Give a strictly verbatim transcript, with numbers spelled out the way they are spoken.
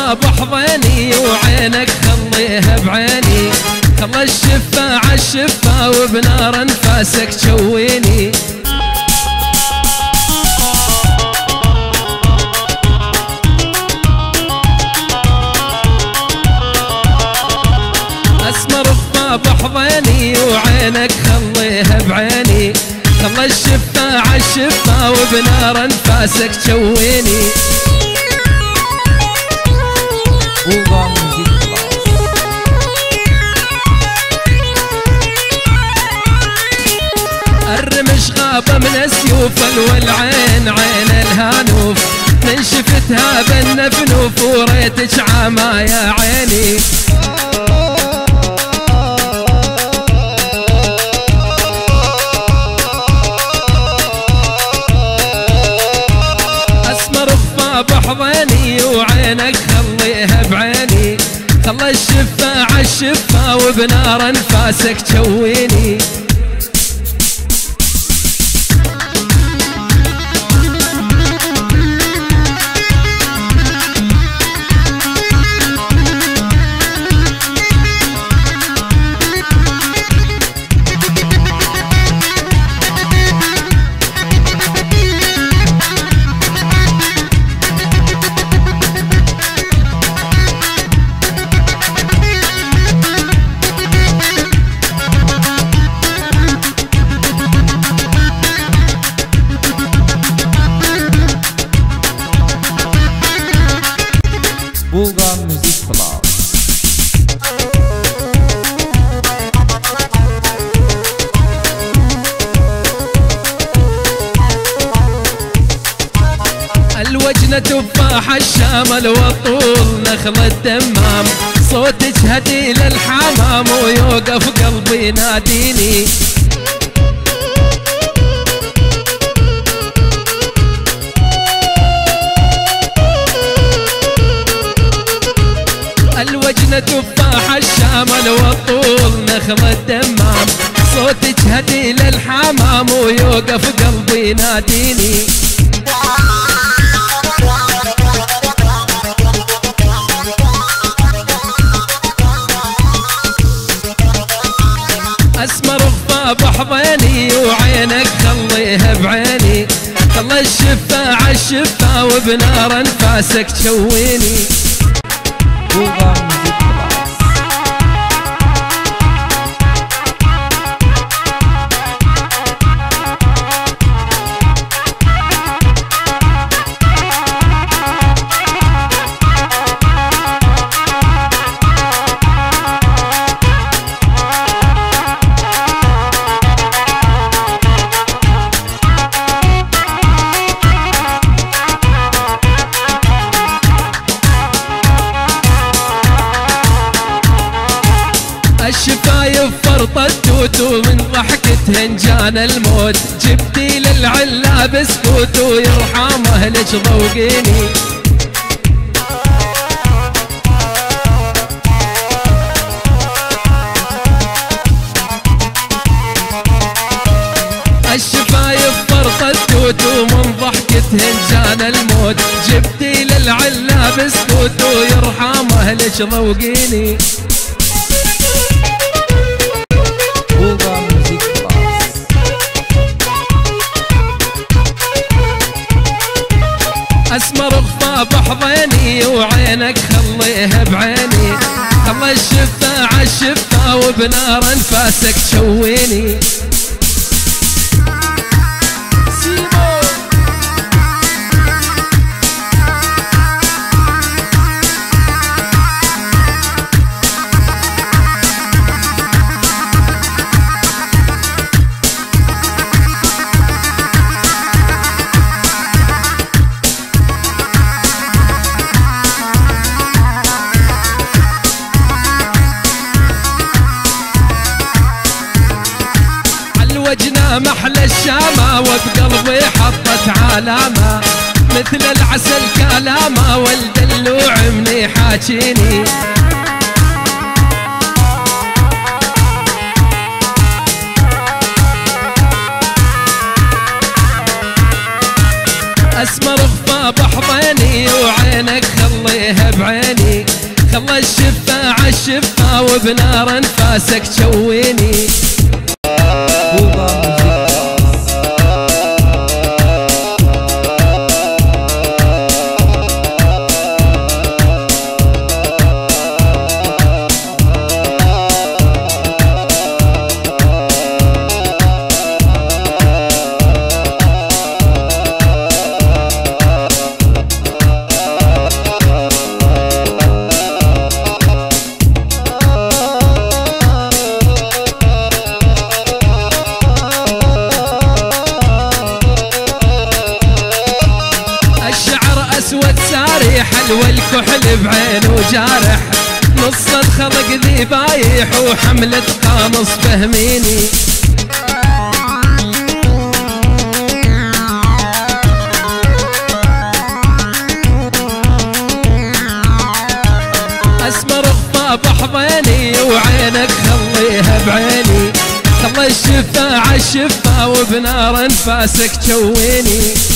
رغفة بحضني وعينك خليها بعيني، خلى الشفة عالشفة وبنار انفاسك تشويني. اسمر رغفة بحضني وعينك خليها بعيني، خلى الشفة عالشفة وبنار انفاسك تشويني. الرمش غابة من السيوف والعين عين الهانوف، من شفتها بالنفنوف وريتك عاما يا عيني. اسمر رغفة بحضني وعينك خليها بعيني، خلى الشفة عالشفة وبنار انفاسك تشويني. Bulgar Music Plus. الوجنة تفاح الشامل والطول نخل الدمام، صوتك هدي للحمام ويوقف قلبي ناديني. الوجنة تفاح الشامل والطول نخل الدمام، صوتك هدي للحمام ويوقف قلبي ناديني. اسمر رغفة بحضني وعينك خليها بعيني، خلى الشفة عالشفة وبنار انفاسك تشويني. Bulgar Music Plus. الشفايف فرط التوت ومن ضحكتهن جان الموت، جبتي للعلا بسكوت ويرحم اهلك ذوقيني. الشفايف فرط التوت ومن ضحكتهن جان الموت، جبتي للعلا بسكوت ويرحم اهلك ذوقيني. Bulgar Music Plus. اسمر رغفة بحضني وعينك خليها بعيني، خلى الشفة عالشفة وبنار انفاسك تشويني. وجنا محلى الشامة وبقلبي حطت علامة، مثل العسل كلامة والدلوع مني حاجيني. اسمر رغفة بحضني وعينك خليها بعيني، وبنار انفاسك تشويني. بوغا ميوزك اسود ساري حلو الكحل بعينه جارح، نص الخلق ذي بايح وحملة قامص فهميني. اسمر غضاب حضيني وعينك خليها بعيني، خلى الشفا عالشفا وبنار انفاسك تشويني.